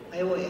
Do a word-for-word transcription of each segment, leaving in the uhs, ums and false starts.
Ahí voy.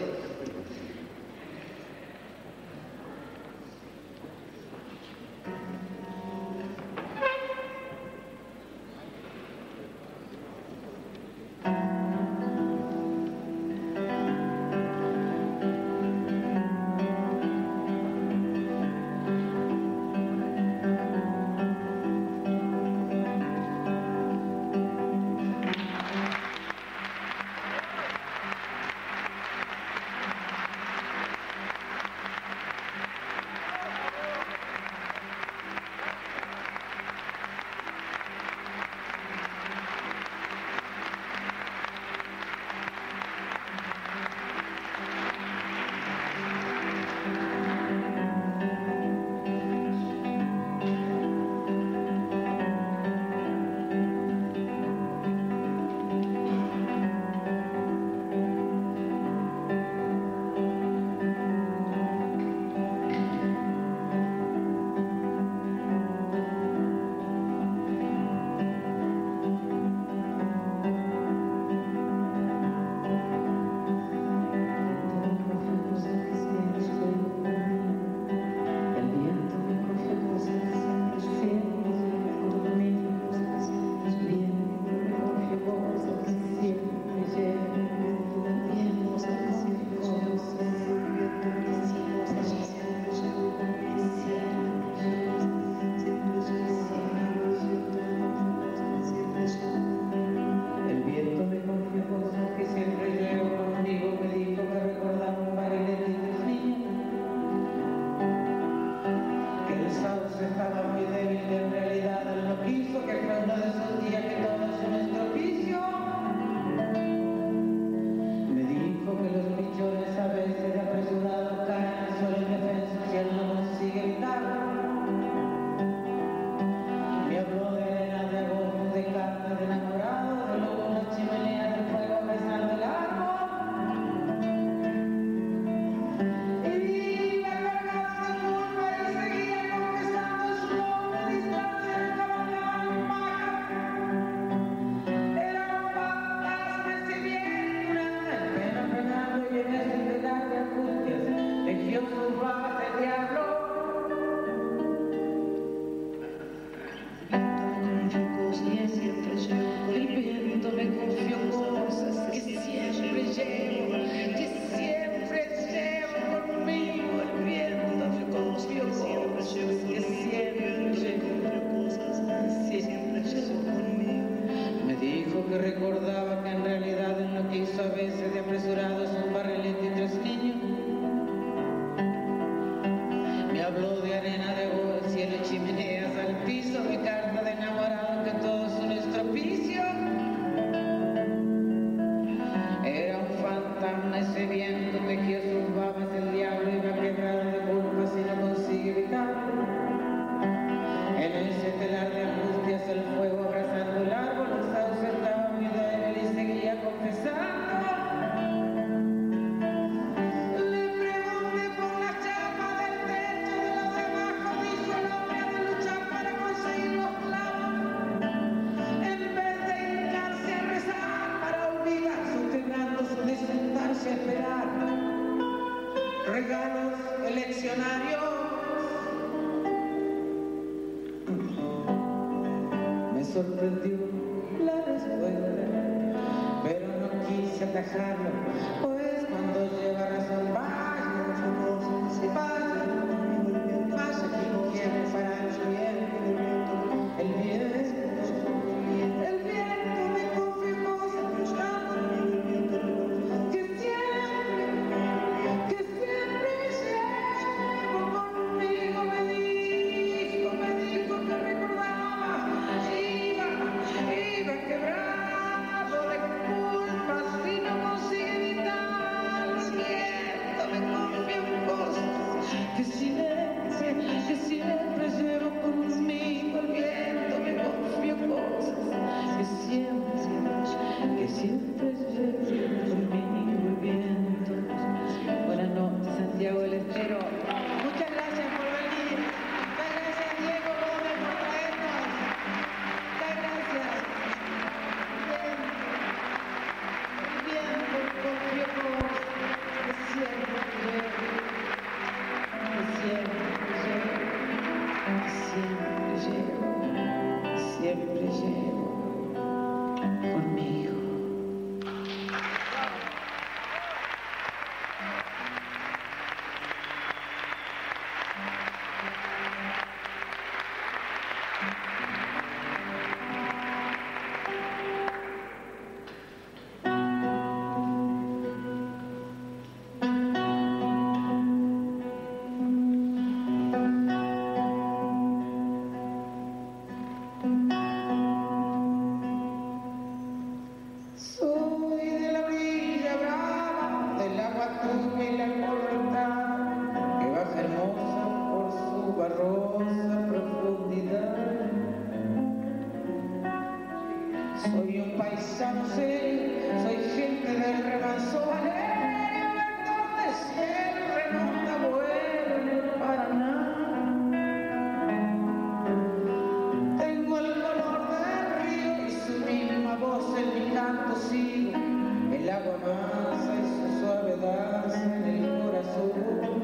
tanto sigo, el agua amasa y su suavidad en el corazón.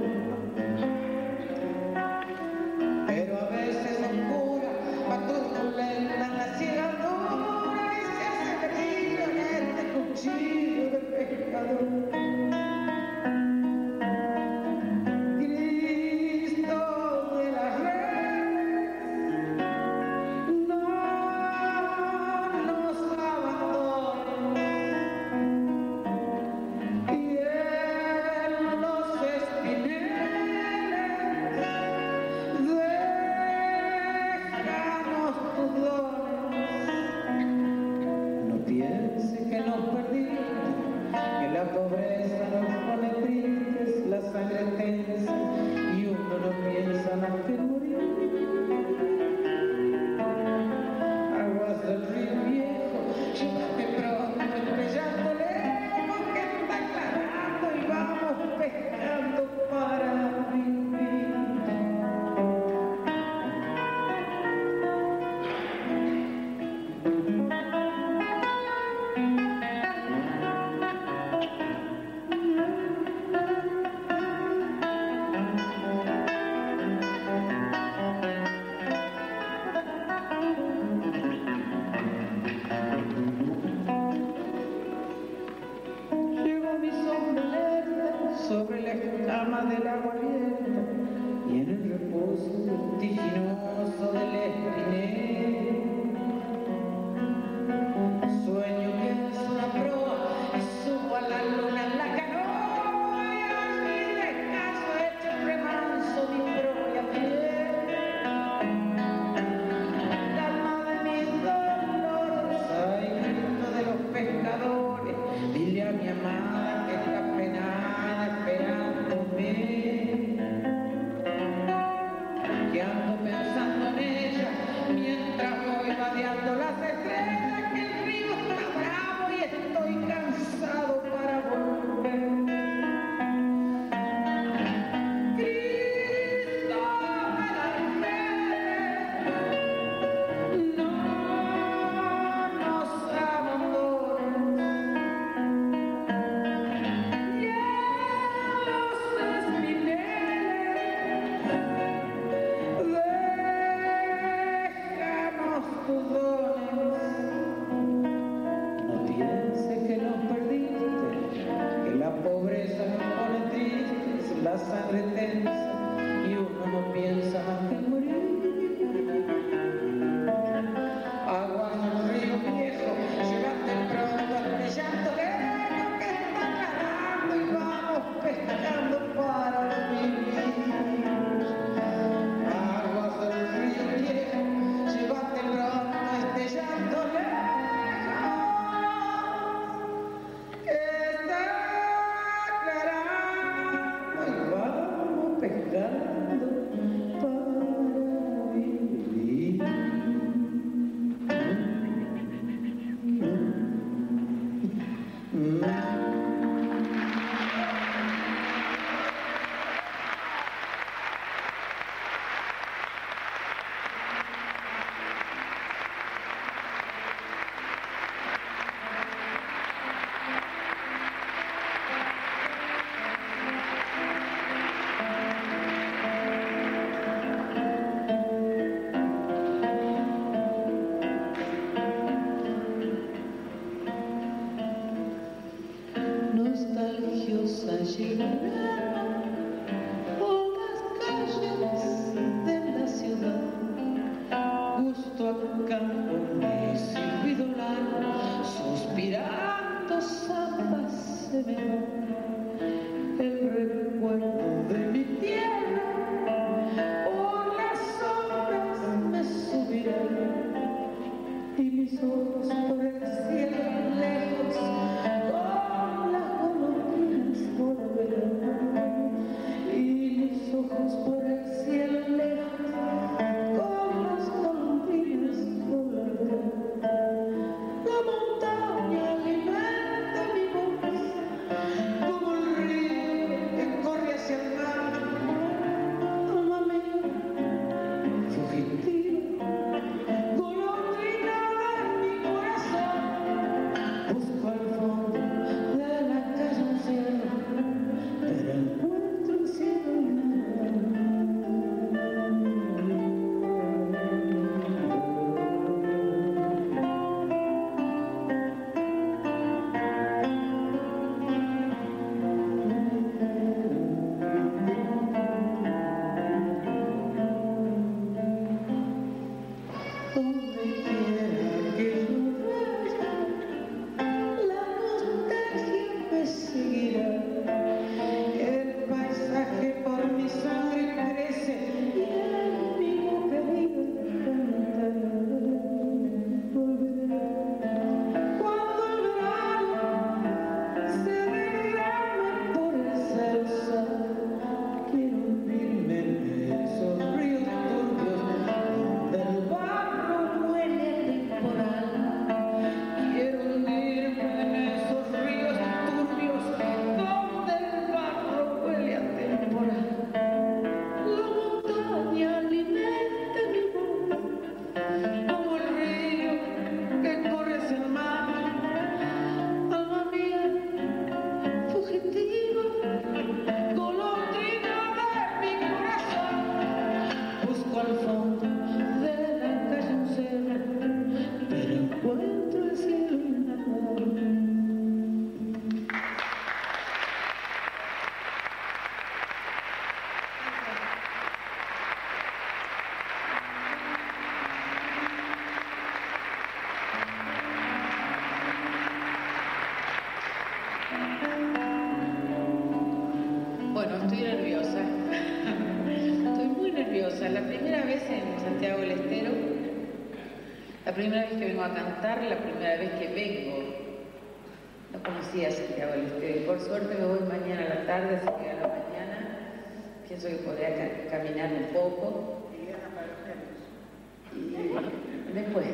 Pero a veces oscura, pa' turbulenta la ciega dura y se hace brillo en este cuchillo de pescador. La pobreza nos pone tristes, la sangre tensa y uno no piensa más que morir. Aguas del río viejo, llévate pronto estrellando lejos que está aclarando y vamos pescando para vivir. Sobre la escama del agua abierta y en el reposo vertiginoso del espinel, sueño que es una proa y subo a la luna en la canoa y allí descanso hecho el remanso mi propia piel. Calma de mis dolores, ay grito de los pescadores, dile a mi amada que está penada esperándome, que ando pensando en ella mientras voy vadeando las estrellas, que el río está bravo y estoy cansado para volver. Cristo de las Mercedes, no nos abandones. Tus dones, no pienses que nos perdiste, que la pobreza nos pone tristes, la sangre tensa y uno no piensa más que morir. Agua del río viejo, llévate pronto estrellando lejos que está aclarando y vamos pescando para vivir. Aguas del río viejo, llévate pronto estrellando lejos, que está aclarando y vamos pescando para vivir. Nostalgiosa llegará por las calles de la ciudad, justo a campo necio y dolor, suspirando zambas se me va el recuerdo de mi tierra, por las sombras me subirán y mis ojos por el cielo lejos con las golondrinas volverán. Bueno, estoy nerviosa. Estoy muy nerviosa. La primera vez en Santiago del Estero, la primera vez que vengo a cantar, la primera vez que vengo. No conocía Santiago del Estero. Por suerte me voy mañana a la tarde, así que a la mañana pienso que podría ca caminar un poco. Y después.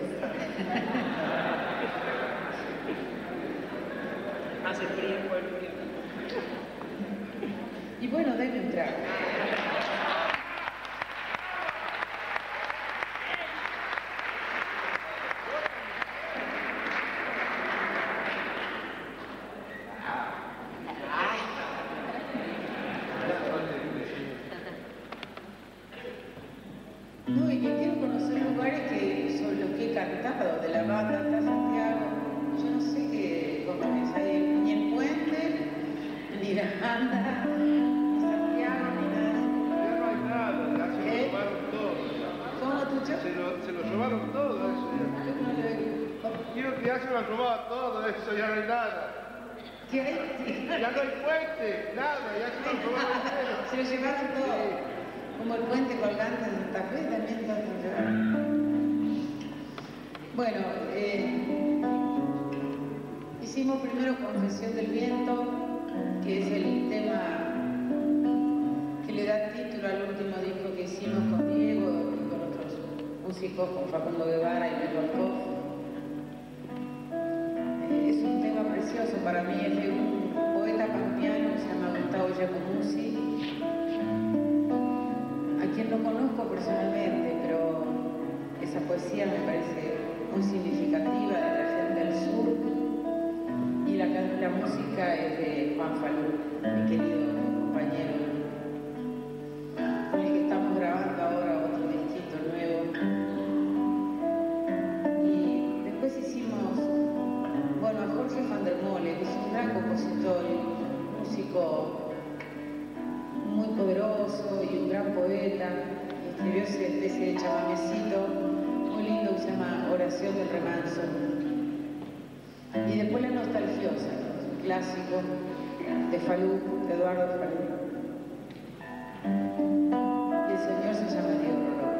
Hace frío por el invierno. Y bueno, denme un trago. No, y que quiero conocer lugares que sobre los que he cantado, de la banda hasta Santiago. Yo no sé qué cómo es ahí, ni el puente, ni la banda, ni Santiago, ni nada. Ya no hay nada, ya se ¿Eh? lo robaron todo. ¿Cómo, Tucho? Se lo, se lo robaron todo eso ya. Quiero que ya se lo han robado todo eso, ya no hay nada. ¿Qué hay? Ya no hay puente, nada, ya se lo han robado todo. Se lo llevaron todo. Como el puente colgante de Santa Fe también todo se llevaron. Bueno, eh, hicimos primero Confesión del Viento, que es el tema que le da título al último disco que hicimos con Diego y con otros músicos, con Facundo Guevara y Luis Volkov. Eh, es un tema precioso para mí, es de un poeta pampeano que se llama Gustavo Giacomuzzi, a quien no conozco personalmente, pero esa poesía me parece muy significativa de la gente del sur, y la, la música es de Juan Falú, mi querido compañero, con el que estamos grabando ahora otro disquito nuevo. Y después hicimos, bueno, a Jorge van der Molle, que es un gran compositor y un músico muy poderoso y un gran poeta, y escribió esa especie de chamamecito muy lindo que se llama Oración del Remanso. Y después La Nostalgiosa, un clásico de Falú, de Eduardo Falú. Y el señor se llama Diego Roló.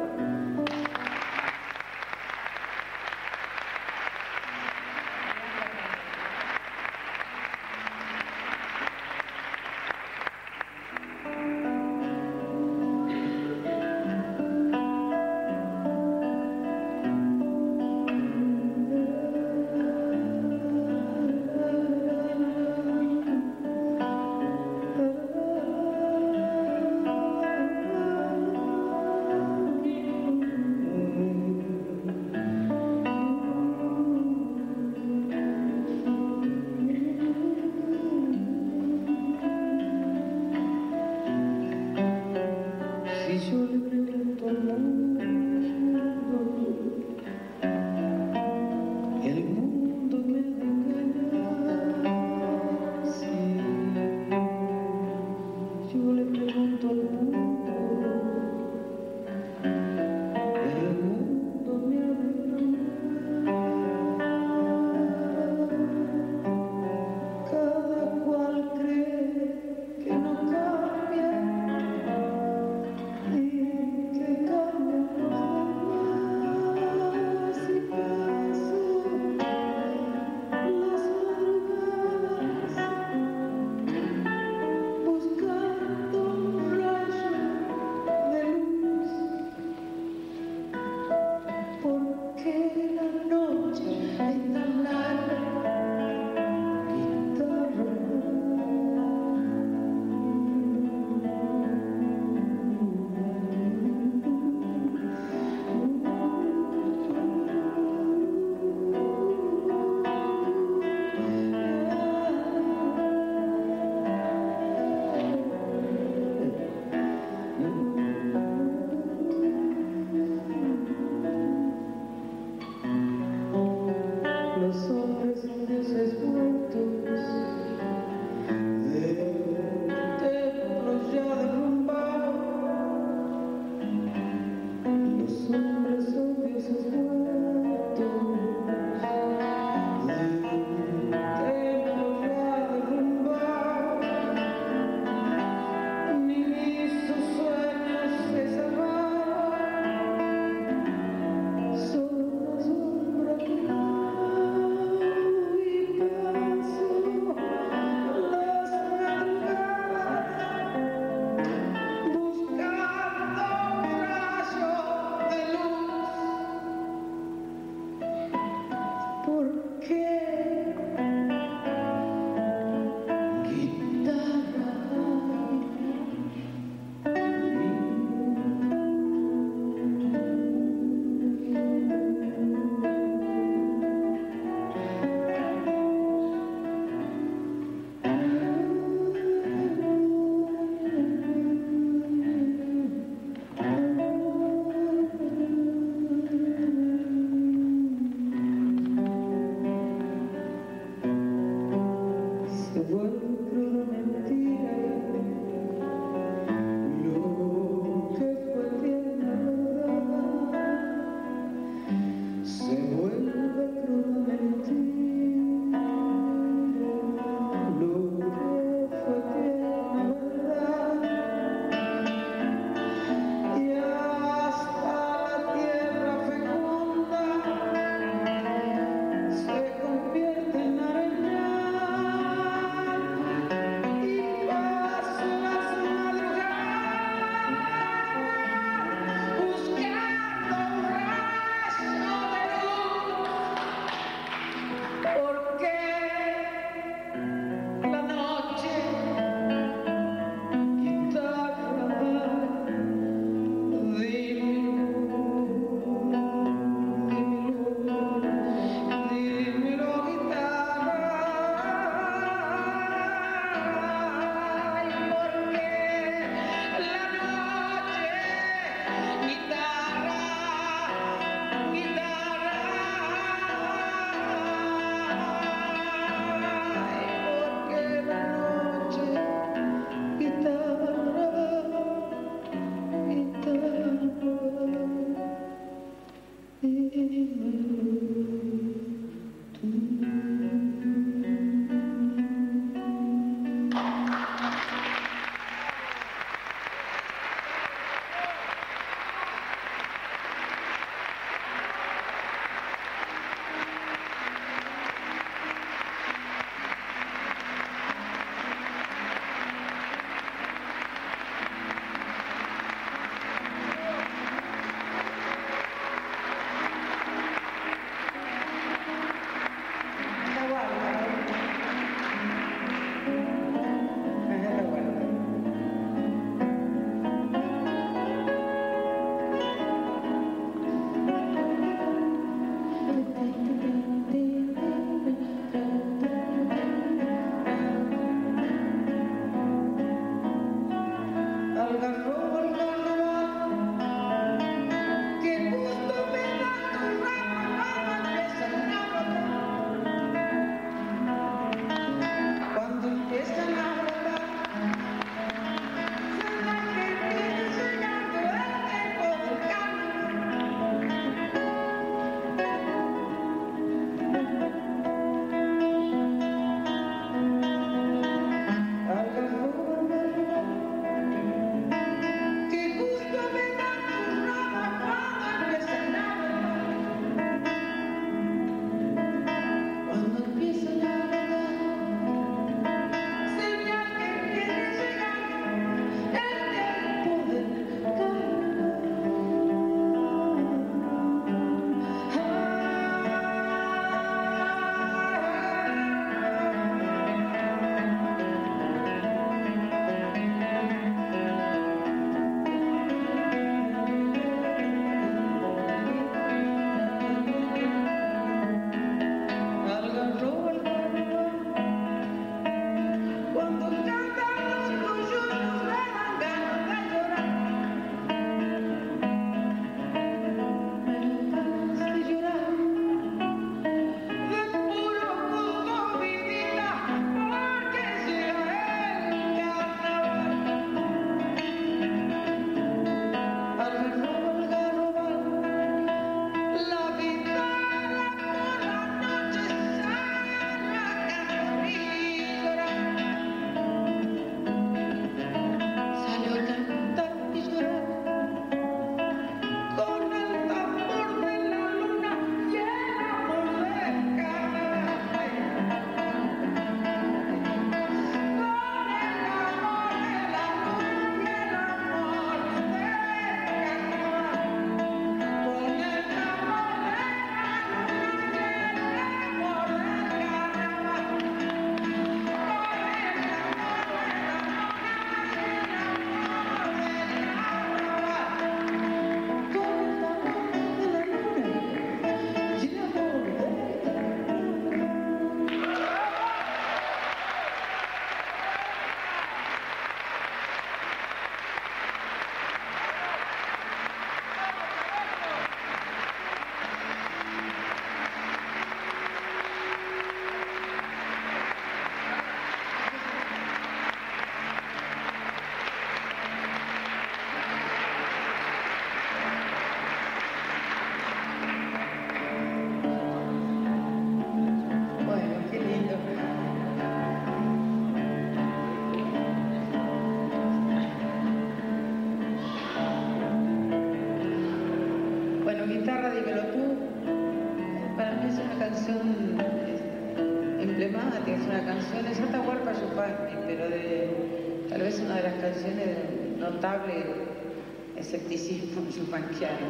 canción eh, emblemática, es una canción, es Atahualpa Yupanqui, pero de, tal vez una de las canciones de notable escepticismo yupanquiano,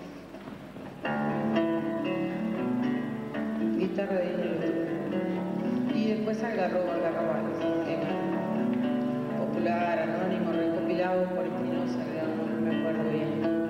¿no? Guitarra de Indio. Y después Algarrobo, Algarrobales, tema popular, anónimo, recopilado por Espinosa, digamos, no me acuerdo bien.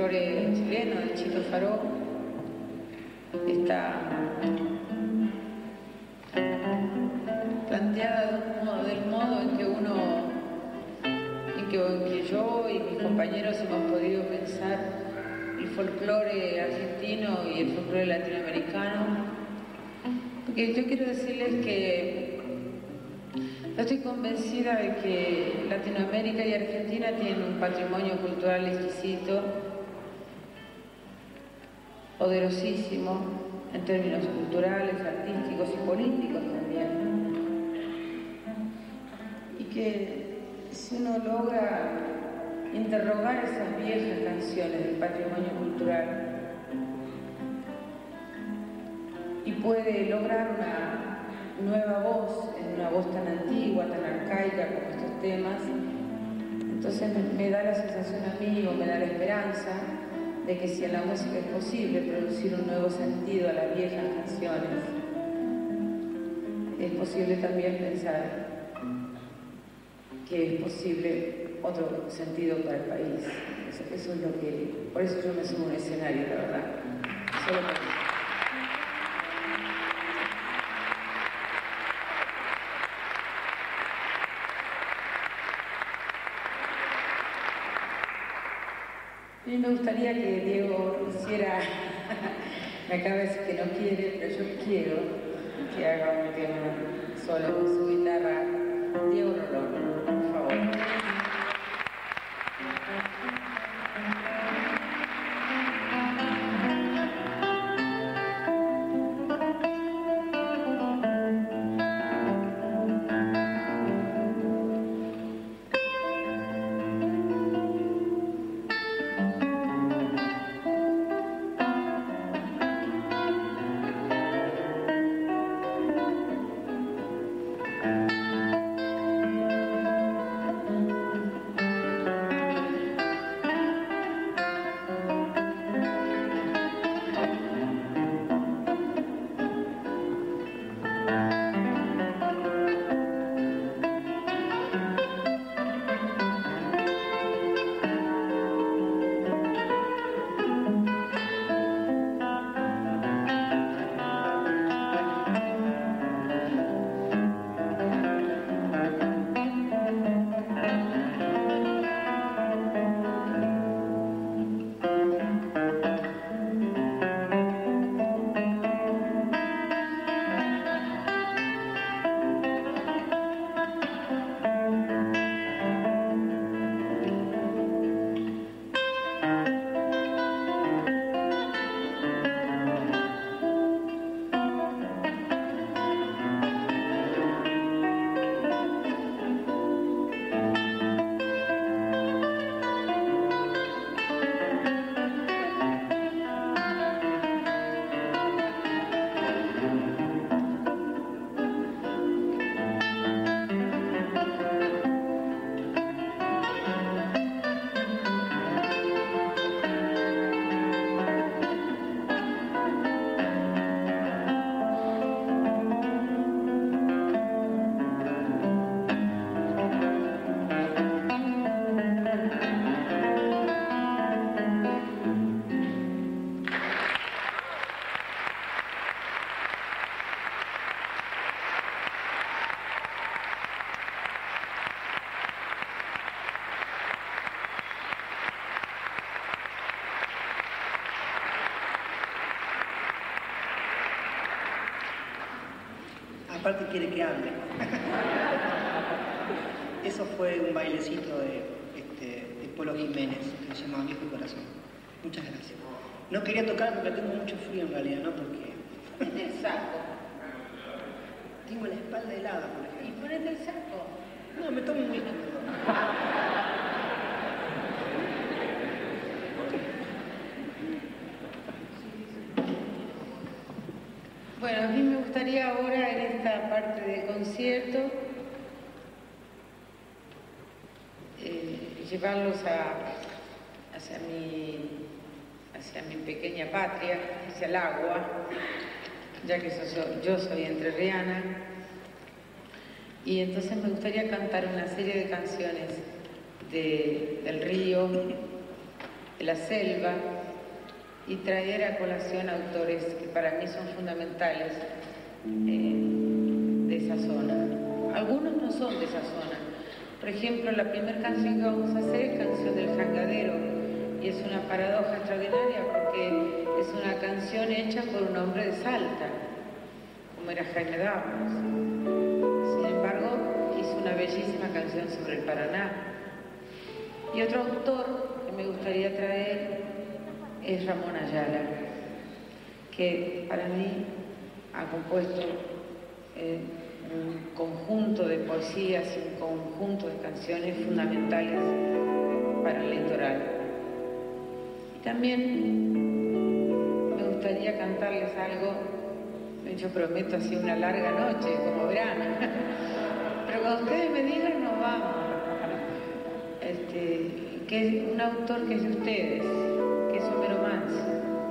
folclore chileno, del Chito Faró, está planteada de un modo, del modo en que uno, en que, en que yo y mis compañeros hemos podido pensar el folclore argentino y el folclore latinoamericano. Porque yo quiero decirles que yo estoy convencida de que Latinoamérica y Argentina tienen un patrimonio cultural exquisito, poderosísimo en términos culturales, artísticos y políticos también. Y que si uno logra interrogar esas viejas canciones del patrimonio cultural y puede lograr una nueva voz, en una voz tan antigua, tan arcaica como estos temas, entonces me, me da la sensación a mí, o me da la esperanza, de que si en la música es posible producir un nuevo sentido a las viejas canciones, es posible también pensar que es posible otro sentido para el país. Eso, eso es lo que... Por eso yo me subo a un escenario, la verdad. Solo por eso. A mí me gustaría que Diego hiciera, me acaba de decir que no quiere, pero yo quiero que haga un tema solo con su guitarra. Diego Rolón, por favor. Aparte quiere que hable. Eso fue un bailecito de, este, de Polo Jiménez, que se llama Viejo Corazón. Muchas gracias. No quería tocar porque tengo mucho frío en realidad, no porque... Ponete el saco. Tengo la espalda helada, por ejemplo. ¿Y ponete el saco? No, me tomo un whisky. Bueno, a mí me gustaría ahora en esta parte del concierto eh, llevarlos a, hacia, mi, hacia mi pequeña patria, hacia el agua, ya que so, yo soy entrerriana, y entonces me gustaría cantar una serie de canciones de, del río, de la selva y traer a colación autores que para mí son fundamentales eh, de esa zona. Algunos no son de esa zona. Por ejemplo, la primera canción que vamos a hacer es Canción del Jangadero, y es una paradoja extraordinaria porque es una canción hecha por un hombre de Salta, como era Jaime Damos. Sin embargo, hizo una bellísima canción sobre el Paraná. Y otro autor que me gustaría traer es Ramón Ayala, que para mí ha compuesto eh, un conjunto de poesías y un conjunto de canciones fundamentales para el litoral. Y también me gustaría cantarles algo, yo prometo así una larga noche, como verano, pero cuando ustedes me digan nos vamos. Este, que es un autor que es de ustedes, que es Homero Mansi.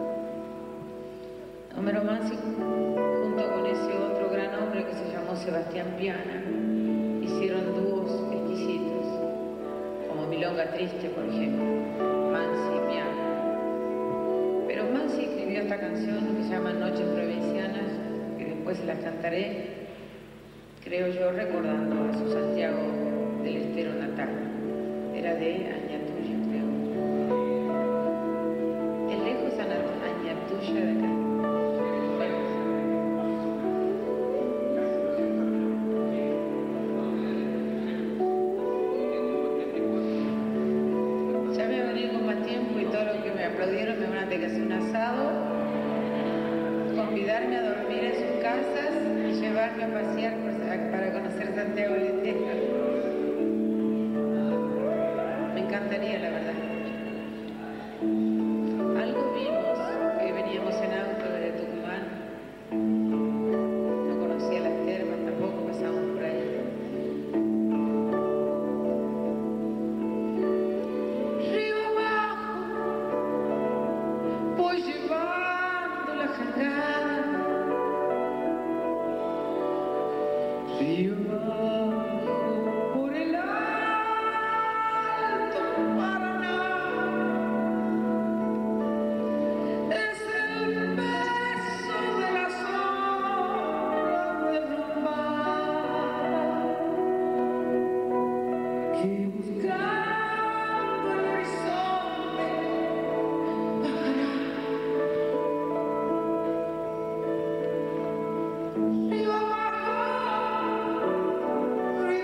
Homero Mansi, junto con ese otro gran hombre que se llamó Sebastián Piana, hicieron dúos exquisitos, como Milonga Triste, por ejemplo, Mansi y Piana. Pero Mansi escribió esta canción que se llama Noches Provincianas, que después se las cantaré, creo yo, recordando a su Santiago del Estero natal. Era de Añatuya, creo. ¿Es lejos Añatuya de acá? Bueno. Ya me voy a venir con más tiempo y todo lo que me aplaudieron me van a tener que hacer un asado, convidarme a dormir en sus casas y llevarme a pasear para conocer Santiago del Estero. Me encantaría, la verdad. Algo vimos, que veníamos en auto desde Tucumán. No conocía las termas, tampoco pasamos por ahí. Río abajo, voy llevando la jangada. Río abajo, por el alto Paraná, es el beso de las olas derrumbadas que buscando el horizonte bajará. Río abajo, río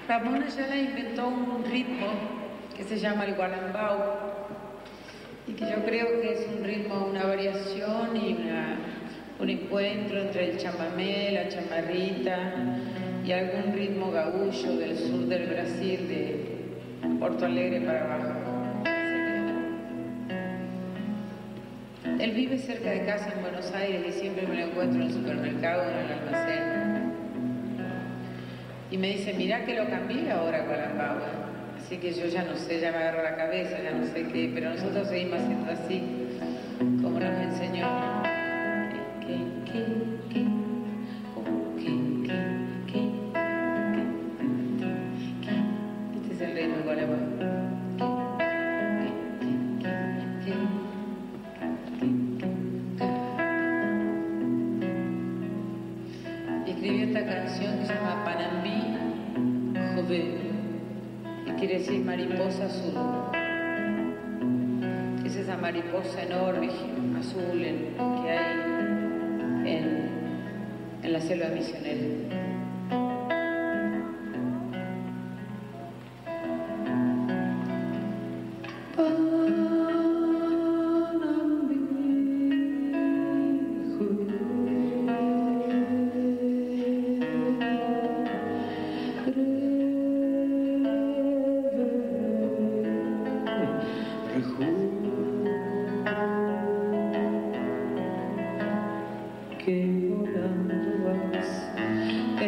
Ramón Ayala inventó un ritmo que se llama el gualambao y que yo creo que es un ritmo, una variación y una, un encuentro entre el chamamé, la chamarrita y algún ritmo gaúcho del sur del Brasil, de Porto Alegre para abajo. Él vive cerca de casa en Buenos Aires y siempre me lo encuentro en el supermercado o en el almacén. Y me dice, mirá que lo cambié ahora gualambao. Así que yo ya no sé, ya me agarro la cabeza, ya no sé qué, pero nosotros seguimos haciendo así, como nos enseñó. ¿Qué, qué, qué? Oh, ¿qué, qué, qué, qué, qué? Este es el ritmo del gualambao. Y escribí esta canción que se llama Panambí Joven, que quiere decir mariposa azul. Es esa mariposa enorme, azul, en, que hay en, en la selva misionera. Que volando vas,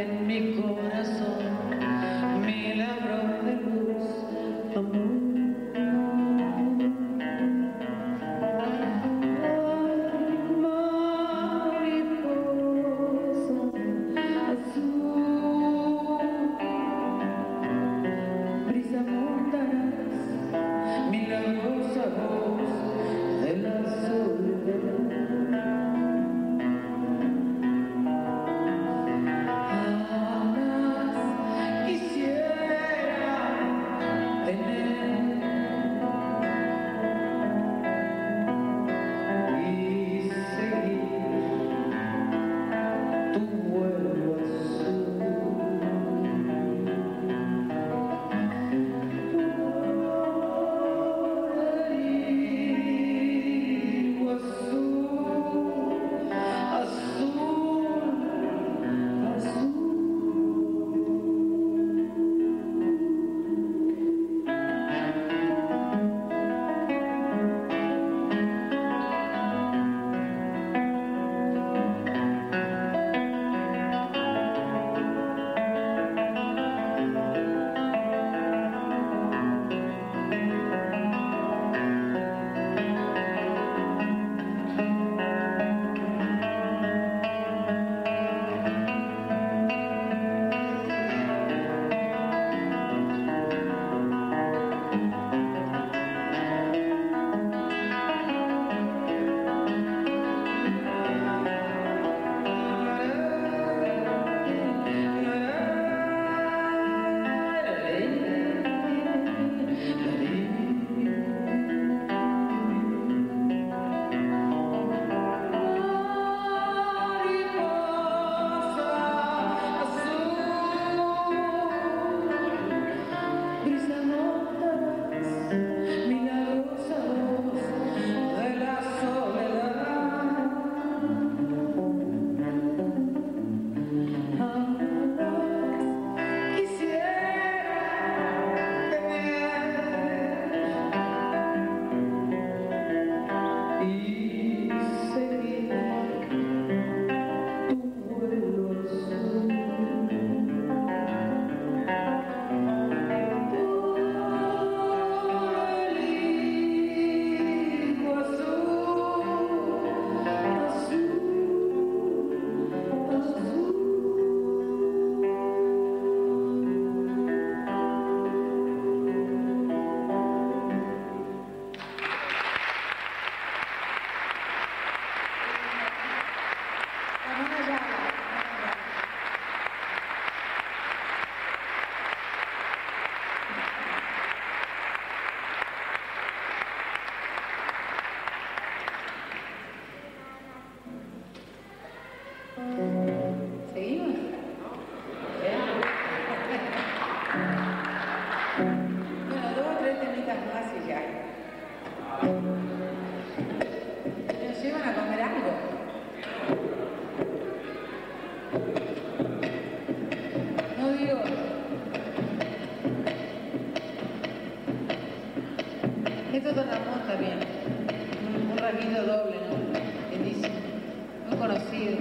Esto Don Ramón también. Un, un rasguido doble, ¿no? Lindísimo. Muy conocido.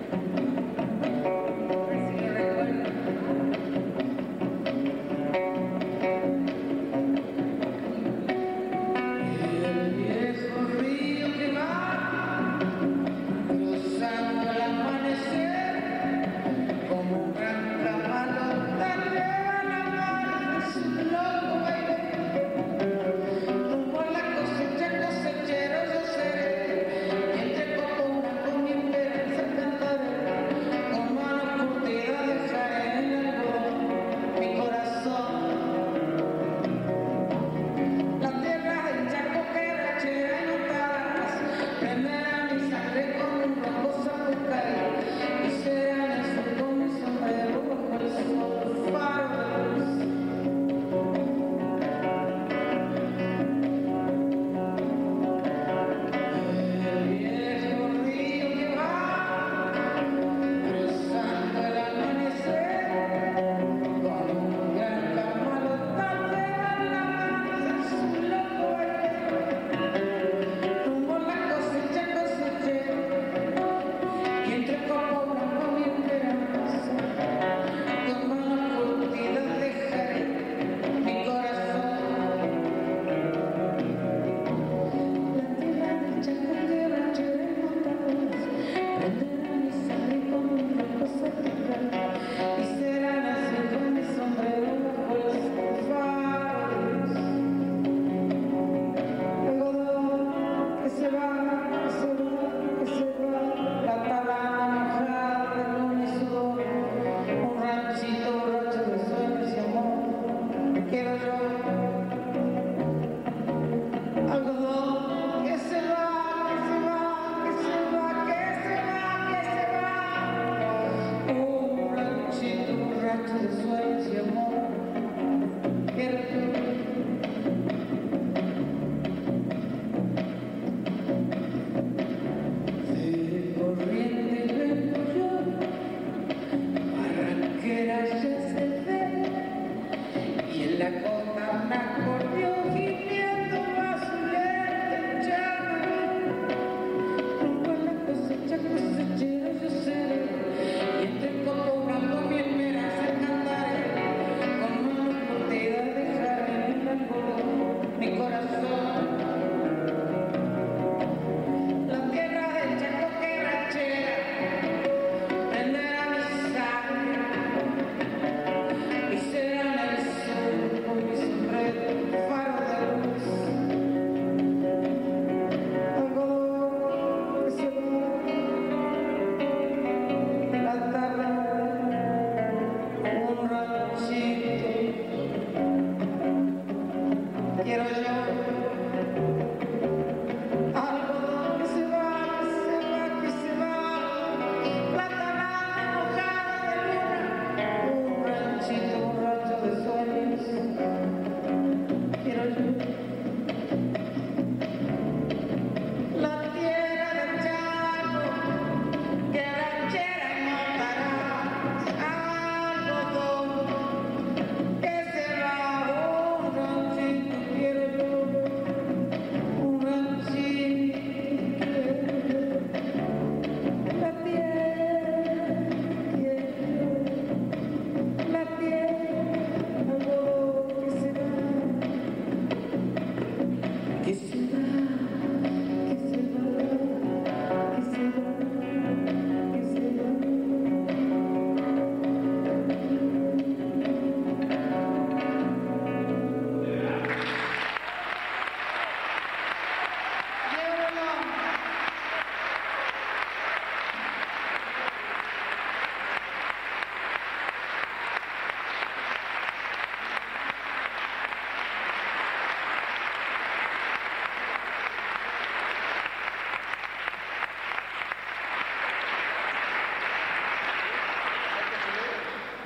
A ver si lo recuerdo.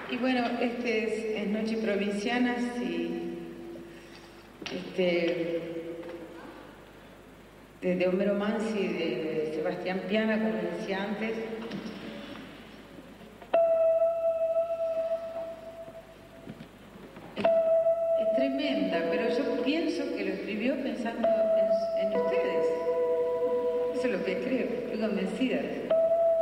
Y bueno, este es, es Noche Provincianas y este, de, de Homero Mansi y de, de Sebastián Piana, como decía antes. Es, es tremenda, pero yo pienso que lo escribió pensando en, en ustedes. Eso es lo que creo, estoy convencida de eso.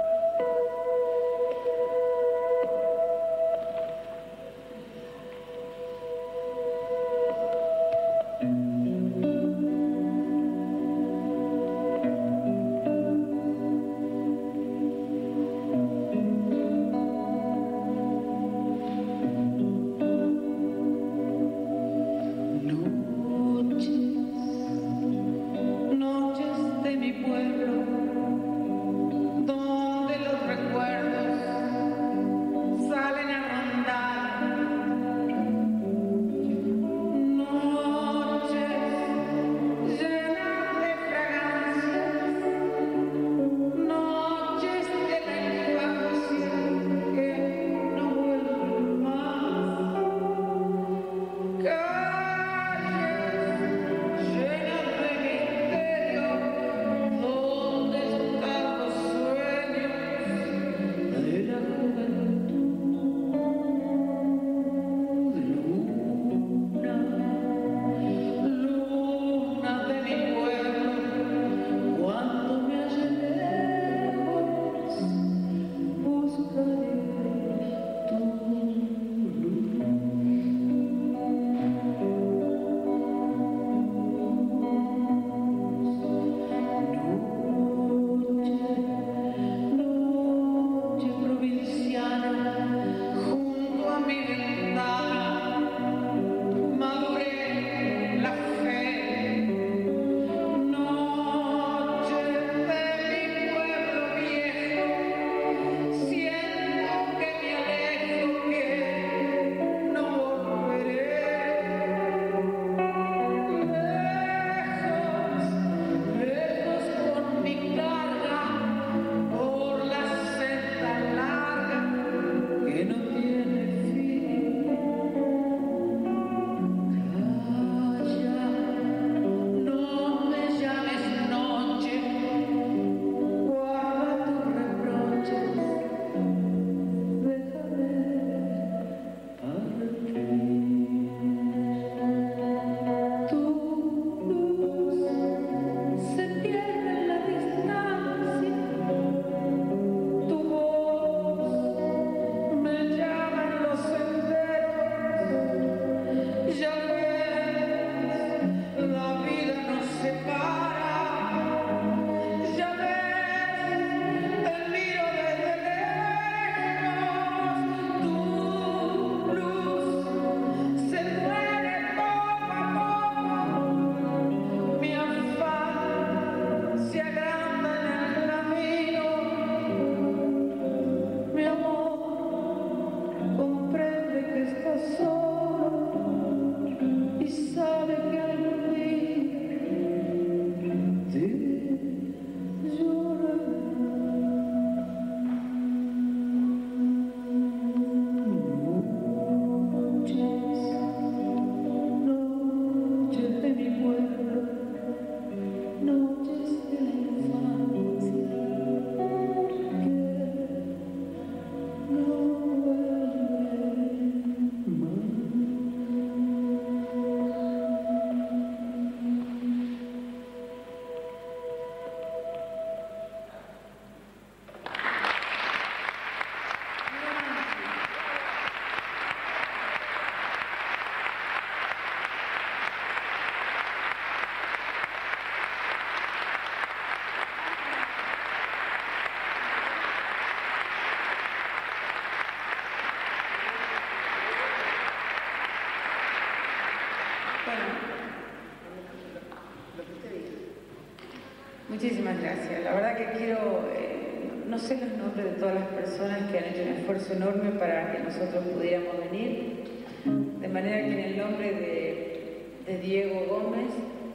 Muchísimas gracias. La verdad que quiero, eh, no sé los nombres de todas las personas que han hecho un esfuerzo enorme para que nosotros pudiéramos venir, de manera que en el nombre de, de Diego Gómez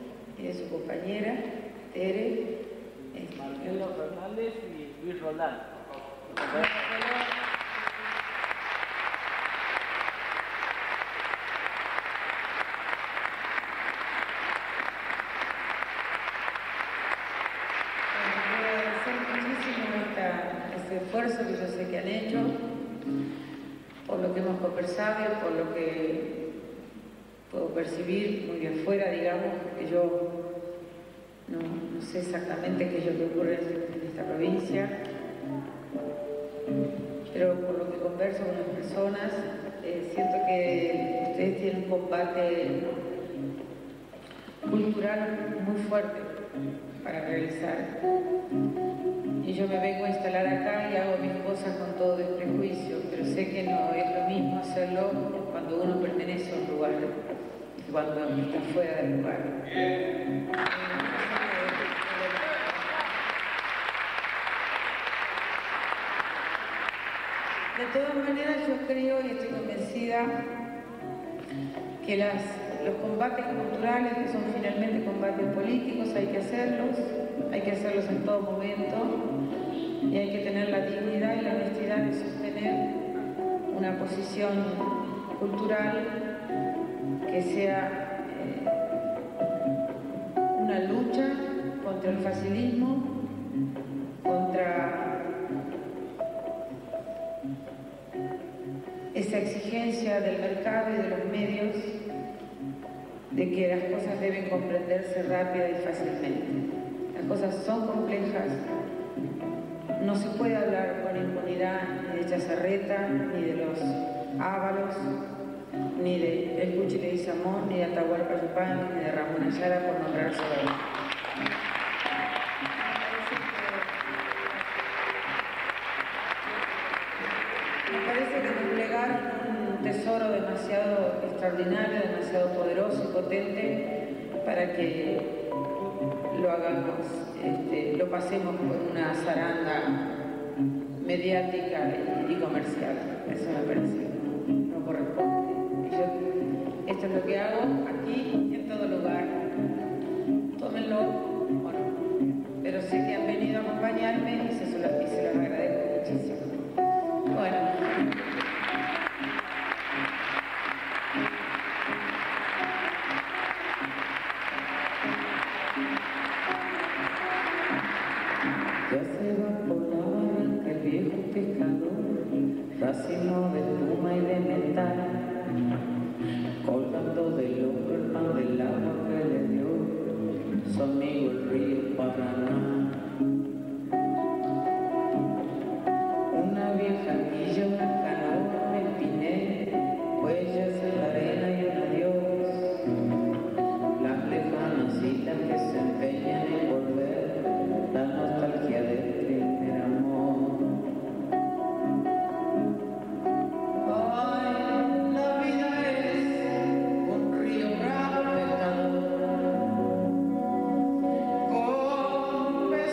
y de su compañera, Tere, este, Marcelo Fernández y Luis Roldán. sé que han hecho, por lo que hemos conversado y por lo que puedo percibir muy de afuera, digamos, que yo no, no sé exactamente qué es lo que ocurre en esta provincia, pero por lo que converso con las personas, eh, siento que ustedes tienen un combate cultural muy fuerte para realizar. Y yo me vengo a instalar acá y hago mis cosas con todo desprejuicio, pero sé que no es lo mismo hacerlo cuando uno pertenece a un lugar que cuando está fuera del lugar. De todas maneras, yo creo y estoy convencida que las, los combates culturales, que son finalmente combates políticos, hay que hacerlos, hay que hacerlos en todo momento y hay que tener la dignidad y la honestidad de sostener una posición cultural que sea eh, una lucha contra el facilismo, contra esa exigencia del mercado y de los medios de que las cosas deben comprenderse rápida y fácilmente. Las cosas son complejas, no se puede hablar con impunidad ni de Chazarreta, ni de los Ábalos, ni de El Cuchi Leguizamón, ni de Atahualpa Yupanqui, ni de Ramón Ayala, por nombrar solo. Me parece que desplegaron un tesoro demasiado extraordinario, demasiado poderoso y potente para que lo hagamos, este, lo pasemos por una zaranda mediática y, y comercial. Eso me parece que no, no corresponde. Y yo, esto es lo que hago aquí y en todo lugar. Tómenlo o no. Pero sé que han venido a acompañarme y se, y se los agradezco muchísimo. Bueno. Ya se va por la barranca el viejo pescador, racimo de pluma y de metal, colgando del hombro el pan del agua que le dio su amigo el río Paraná. Una vieja quilla, una canoa, me empiné, huellas en la arena y un adiós, las lejanas islas que se empeñan en volver, la nostalgia del primer amor. Ay, la vida es un río bravo pecador, con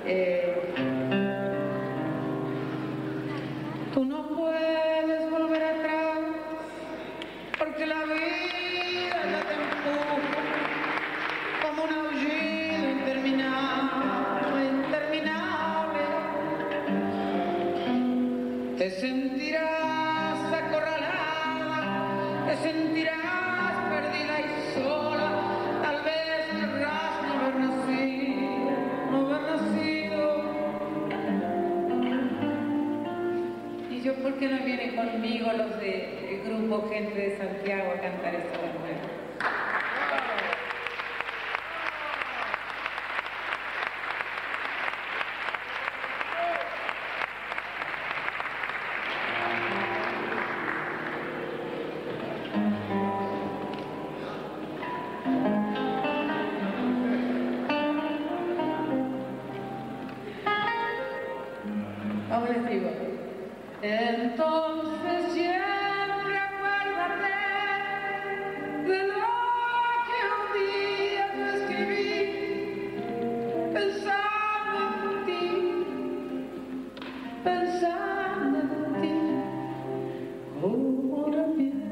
Eh, tú no puedes volver atrás porque la vida ya te empuja como un aullido interminable, interminable. Te sentirás acorralada, te sentirás perdida y sola, tal vez querrás no haber nacido, no haber nacido. Y yo, ¿por qué no vienen conmigo los del grupo Gente de Santiago a cantar esta nueva? Vamos, les digo. Entonces siempre acuérdate de lo que un día te escribí, pensando en ti, pensando en ti, como la pienso.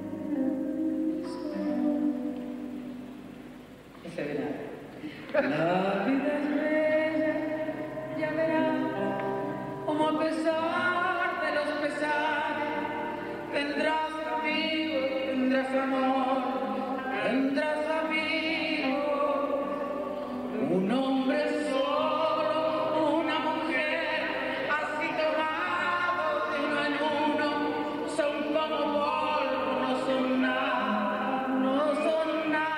Ese verano. La vida es bella, ya verás. Como a pesar de los pesares, tendrás amigos, tendrás amor, tendrás amigos. Un hombre solo, una mujer, así tomados de uno en uno, son como polvo, no son nada, no son nada.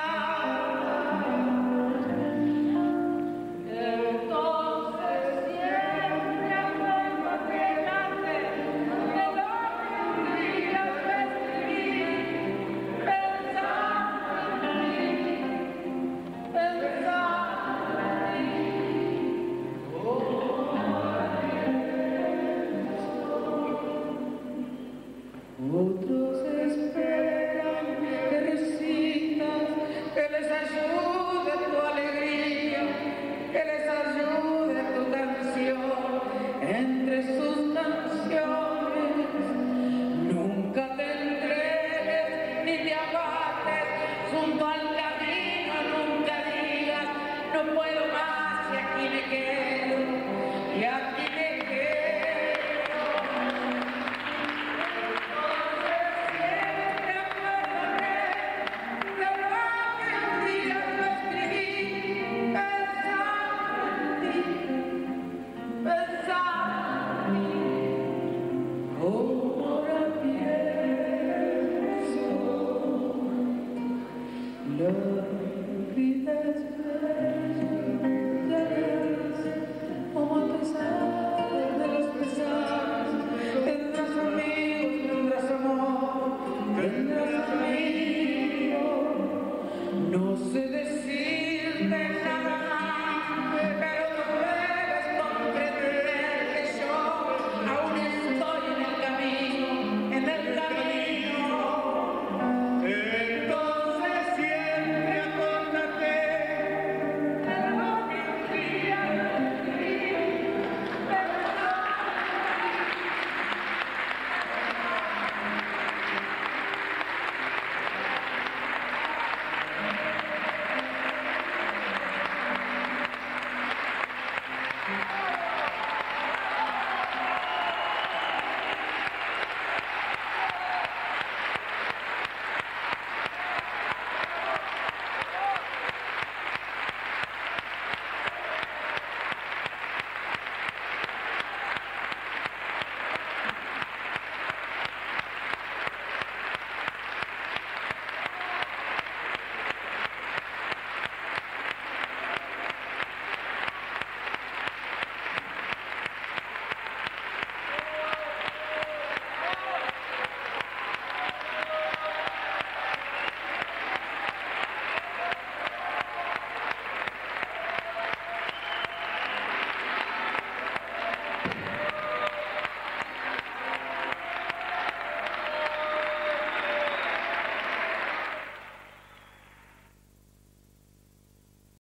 Otros